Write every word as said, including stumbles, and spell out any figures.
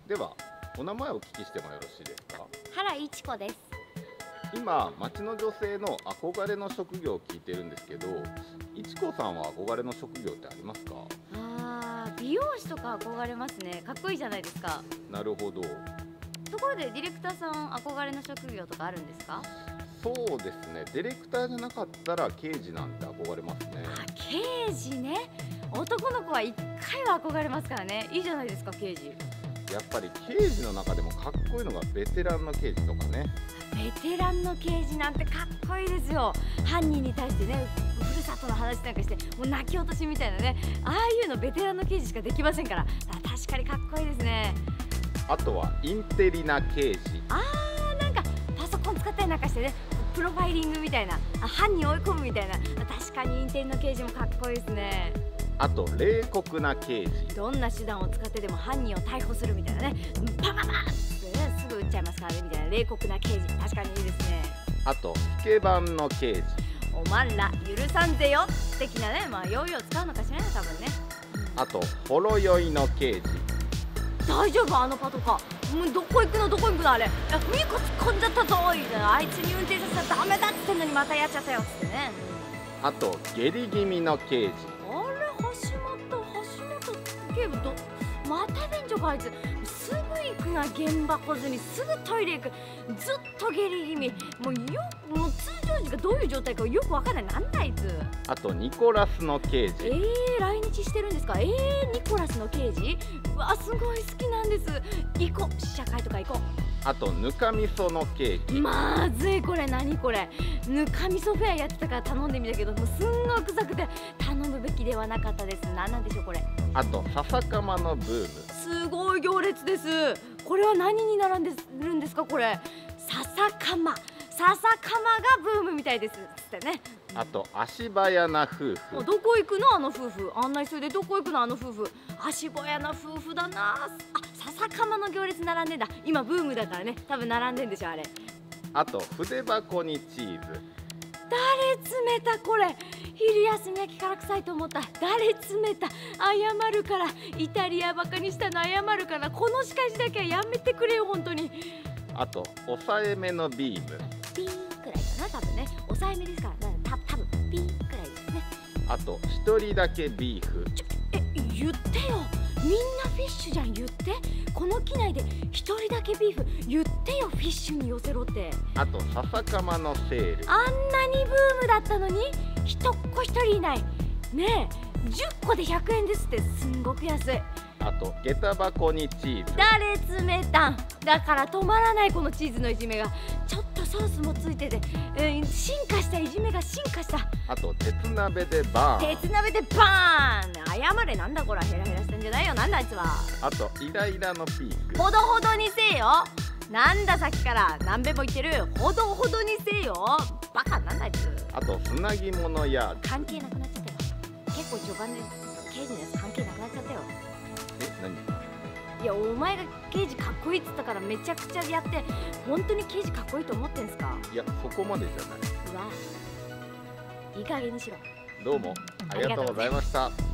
ではお名前をお聞きしてもよろしいですか？ 原いちこです。 今町の女性の憧れの職業を聞いてるんですけど、いちこさんは憧れの職業ってありますか？ あー、美容師とか憧れますね。かっこいいじゃないですか。 なるほど。 ところでディレクターさん憧れの職業とかあるんですか？ そうですね、ディレクターじゃなかったら刑事なんて憧れますね。 あ、刑事ね。男の子はいっかいは憧れますからね。いいじゃないですか、刑事。 やっぱり刑事の中でもかっこいいのがベテランの刑事とかね。 ベテランの刑事なんてかっこいいですよ。犯人に対してね、ふるさとの話なんかしてもう泣き落としみたいなね、ああいうのベテランの刑事しかできませんから、あ、確かにかっこいいですね。 あとはインテリな刑事。 あー、なんかパソコン使ったりなんかしてね、プロファイリングみたいな、あ、犯人追い込むみたいな、確かにインテリの刑事もかっこいいですね。 あと冷酷な刑事。 どんな手段を使ってでも犯人を逮捕するみたいなね、パパパッってね、すぐ撃っちゃいますからねみたいな冷酷な刑事、確かにいいですね。 あとスケバンの刑事。 おまんら許さんぜよ的なね、まあヨーヨー使うのかしらね、多分ね。 あとほろ酔いの刑事。 大丈夫あのパトカー、もうどこ行くのどこ行くのあれ、いやミコ突っ込んじゃったぞみたいな、あいつに運転させたらダメだっつってんのにまたやっちゃったよっつってね。 あと下痢気味の刑事。 あれ橋本橋本警部どまた便所かあいつ、すぐ行くな現場来ずにすぐトイレ行く、ずっと下痢気味、もうよもう通常時がどういう状態かよくわからない、なんだあいつ。 あとニコラスの刑事。 えー、来日してるんですか？えー、ニコラスの刑事、うわすごい好きなんです。行こう試写会とか行こあとぬかみその刑う。 事。 まずいこれ何これ、ぬかみそフェアやってたから頼んでみたけど、もうすんごい臭くて頼むべきではなかったです。何なんでしょうこれ。 あと笹かまのブーム。 すごい行列です。これは何に並んでるんですかこれ。笹かま笹かまがブームみたいですつってね。 あと足早な夫婦。 もうどこ行くのあの夫婦、案内するでどこ行くのあの夫婦、足早な夫婦だなあ。笹かまの行列並んでんだ、今ブームだからね、多分並んでんでしょあれ。 あと筆箱にチーズ。 誰詰めたこれ、昼休み焼きから臭いと思った。誰詰めた、謝るから、イタリアバカにしたの謝るから、この仕返しだけはやめてくれよ本当に。 あと抑えめのビーム。 ピーくらいかな多分ね、抑えめですからね、た多分ピーくらいですね。 あと一人だけビーフ。 ちょえ言ってよ、みんなフィッシュじゃん、言って。この機内で一人だけビーフ言ってよ、フィッシュに寄せろって。 あと笹かまのセール。 あんなにブームだったのに一っ子一人いないねえ、じゅっこでひゃくえんですってすんごく安い。 あと下駄箱にチーズ。 誰詰めたんだから止まらない、このチーズのいじめが。ちょっとソースもついてて、えー、進化したいじめが進化した。 あと鉄鍋でバーン。 鉄鍋でバーン謝れ、なんだこら、ヘラヘラしてんじゃないよ、なんだあいつは。 あとイライラのピーク。 ほどほどにせえよ、なんださっきから何べも言ってる、ほどほどにせえよ、バカなんだあいつ。 あと砂肝のヤード。 関係なくなっちゃったよ、結構序盤で刑事のやつ関係なくなっちゃったよ。 え、何？ いや、お前が刑事かっこいいっつったからめちゃくちゃやって、本当に刑事かっこいいと思ってんすか？ いや、そこまでじゃない。 うわ、いい加減にしろ。 どうもありがとうございました。